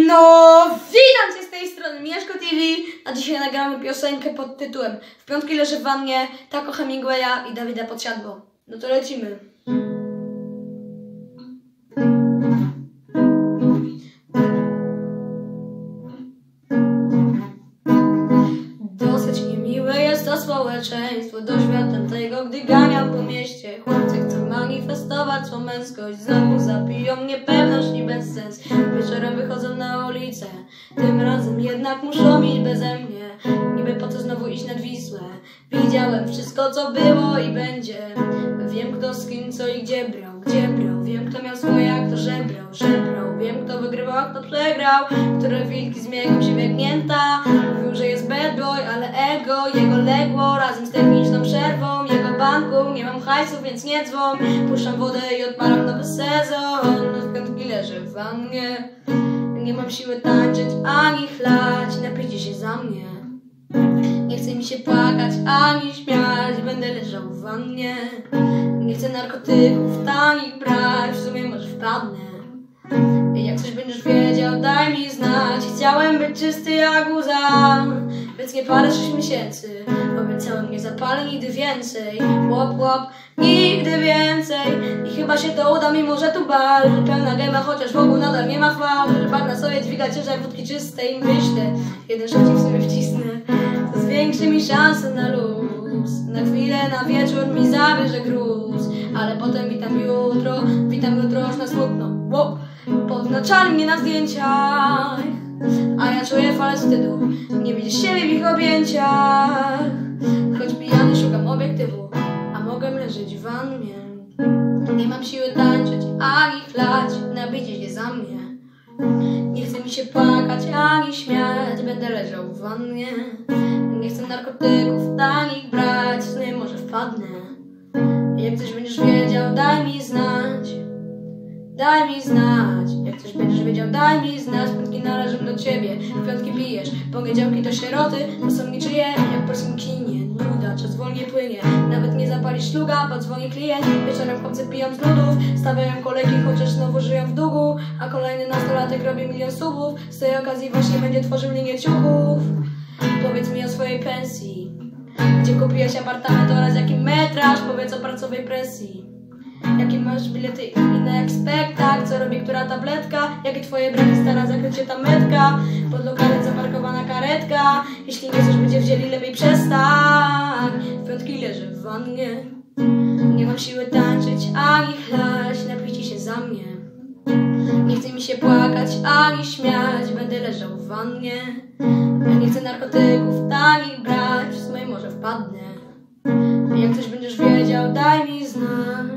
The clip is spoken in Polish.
No, witam Cię z tej strony Mieszko TV, a dzisiaj nagramy piosenkę pod tytułem W piątki leży w wannie, Taco Hemingwaya i Dawida Podsiadło. No to lecimy. Dosyć niemiłe jest to społeczeństwo, doświadczam tego, gdy ganiam po mieście. Chłopcy chcą manifestować swą męskość, znowu zapiją niepewność i bezsens. Wieczorem wychodzą na ulicę, tym razem jednak muszą iść beze mnie. Niby po co znowu iść nad Wisłę? Widziałem wszystko, co było i będzie. Wiem, kto z kim, co i gdzie brał. Wiem, kto miał swoje, a kto żebrał. Wiem, kto wygrywał, a kto przegrał. Które wilki zmienią się biegnięta. Mówił, że jest bad boy, ale ego jego legło razem z techniczną przerwą. Jego banku, nie mam hajsu, więc nie dzwon. Puszczam wodę i odpalam nowy sezon. W piątki leżę w wannie. Nie mam siły tańczyć ani chlać. Napijcie się za mnie. Nie chce mi się płakać ani śmiać. Będę leżał w wannie. Nie chcę narkotyków tanich brać. W sumie może wpadnę. Jak coś będziesz wiedział, daj mi znać. Chciałem być czysty jak łza, więc nie palę 6 miesięcy. Obiecałem, nie zapalę nigdy więcej. Łop, nigdy więcej. I chyba się to uda, mimo że tu bal. Pełna gęba, chociaż wokół nadal nie ma chwał. Że bagna sobie dźwiga ciężar wódki czystej. Myślę, jeden szocik w sobie wcisnę. To zwiększy mi szansę na luz. Na chwilę, na wieczór mi zabierze gruz. Ale potem witam jutro już na smutno. Łop. Podznaczali mnie na zdjęciach, a ja czuję falę wstydu. Nie widzisz siebie w ich objęciach. Choć pijany szukam obiektywu, a mogę leżeć w wannie. Nie mam siły tańczyć ani chlać. Napijcie się za mnie. Nie chce mi się płakać ani śmiać. Będę leżał w wannie. Nie chcę narkotyków tanich brać. W sumie może wpadnę. Jak coś będziesz wiedział, daj mi znać. Daj mi znać, jak coś będziesz wiedział, daj mi znać. Piątki należą do ciebie, w piątki pijesz. Poniedziałki to sieroty, to są niczyje. Jak w polskim kinie, nuda, czas wolniej płynie. Nawet nie zapalisz szluga, podzwoni klient. Wieczorem chłopcy piją z nudów, stawiają kolejki, chociaż znowu żyją w długu. A kolejny nastolatek robi 1 000 000 subów. Z tej okazji właśnie będzie tworzył linię ciuchów. Powiedz mi o swojej pensji, gdzie kupiłeś apartament oraz jaki metraż. Powiedz o pracowej presji. Jakie masz bilety inne jak spektakl? Co robi która tabletka? Jakie twoje braki, stara zakrycie ta metka? Pod lokalem zaparkowana karetka. Jeśli nie chcesz, będzie wzięli, lepiej przestań. W piątki leżę w wannie. Nie mam siły tańczyć ani chlać. Napijcie się za mnie. Nie chce mi się płakać ani śmiać. Będę leżał w wannie. Nie chcę narkotyków tanich brać. W sumie może wpadnę. Jak coś będziesz wiedział, daj mi znać.